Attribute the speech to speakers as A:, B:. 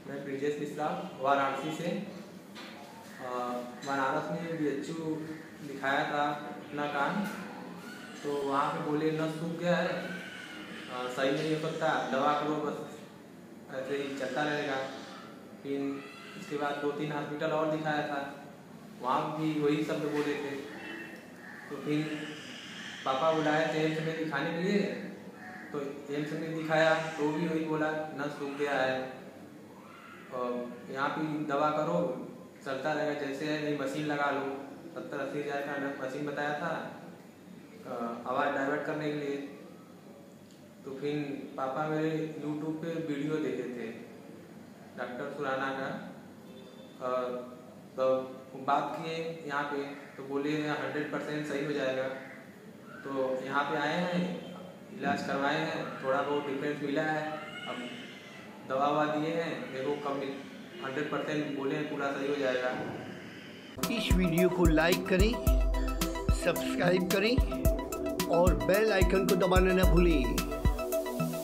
A: मैं ब्रिजेश मिश्रा वाराणसी से बनारस में BHU दिखाया था अपना कान। तो वहाँ पे बोले नस सूख गया है, सही नहीं हो सकता, दवा करो, बस ऐसे ही चलता रहेगा। फिर इसके बाद 2-3 हॉस्पिटल और दिखाया था, वहाँ भी वही शब्द बोले थे। तो फिर पापा बुलाए थे एम्स में दिखाने के लिए, तो एम्स में दिखाया तो भी वही बोला नस सूख गया है और यहाँ पे दवा करो, चलता रहेगा जैसे है, नहीं मशीन लगा लो। 70-80 हज़ार का मशीन बताया था आवाज़ डाइवर्ट करने के लिए। तो फिर पापा मेरे YouTube पे वीडियो देखे थे डॉक्टर सुराना का, तो बात किए यहाँ पे, तो बोले 100% सही हो जाएगा। तो यहाँ पे आए हैं, इलाज करवाए हैं, थोड़ा बहुत डिफरेंस मिला है। अब दवा दिए हैं, देखो कब 100% बोले हैं पूरा सही हो जाएगा।
B: इस वीडियो को लाइक करें, सब्सक्राइब करें और बेल आइकन को दबाना न भूलें।